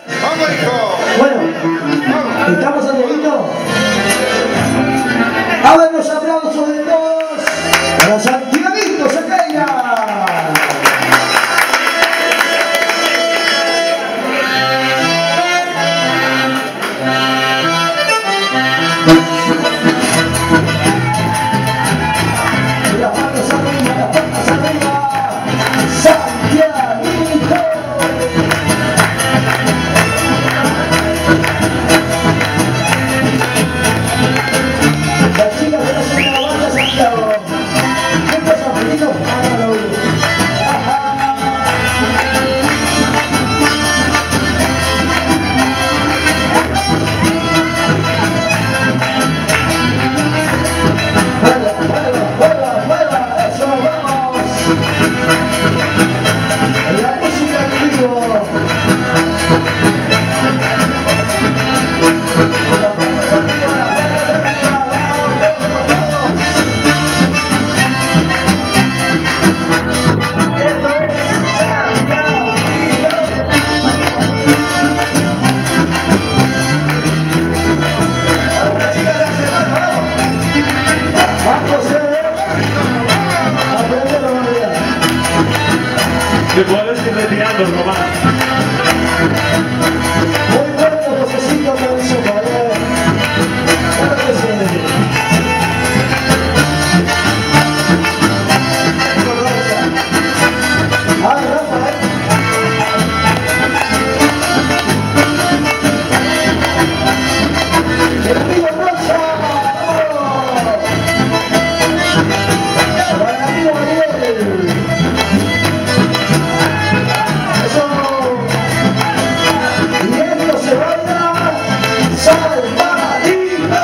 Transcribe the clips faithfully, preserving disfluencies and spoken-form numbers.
¡Vamos, hijo! Bueno, ¿estamos Santiaguito? A ver los aplausos de todos para Santiaguito Sequeira. Las manos arriba, las palmas arriba. Santiaguito. Las chicas de la segunda banda Santiago. ¿Qué pasa, Pedrito? Hágalo. ¡Vuela, vuela, vuela, vuela! ¡Eso, vamos! La música en vivo. Te puedes ir retirando, Román. Muy bueno, Josecito, con eso, joder. Claro que sí. Ah, Rafa, ¿eh? ¡El río Rosa! ¡Vamos! ¡Para el amigo Ariel! ¡Eso! Y esto se baila salvadito.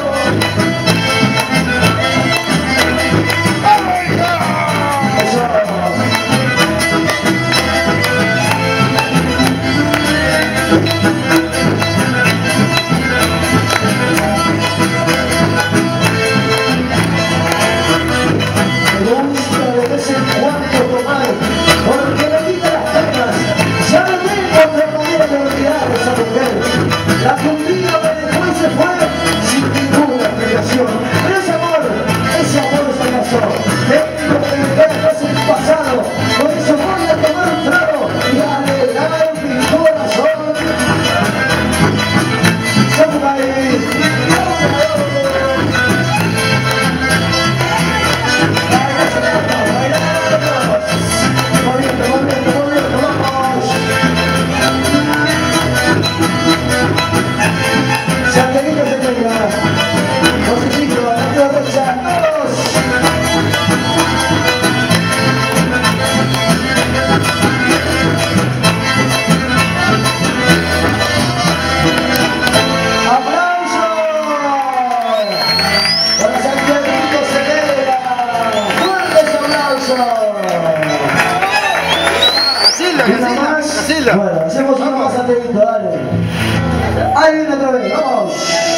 Eso. Me gusta de vez en cuando tomar, porque me quita las penas. Ya no tengo otra manera de olvidar a esa mujer. La que un día me dejó y se fue sin ninguna explicación. Pero ese amor, ese amor se casó. Tengo que dejar atrás el pasado. Por eso voy a tomar un trago y a alegrar mi corazón. Samurai. Moviendo, moviendo, moviendo, vamos. Santiaguito Sequeira. Josecito, a la derecha, vamos. ¡Aplausos! Para Santiaguito Sequeira. ¡Fuertes aplausos! ¡Casilla, ¿Y una casilla, más? casilla! Bueno, hacemos una más, Santiaguito, dale. Ahí viene otra vez, vamos.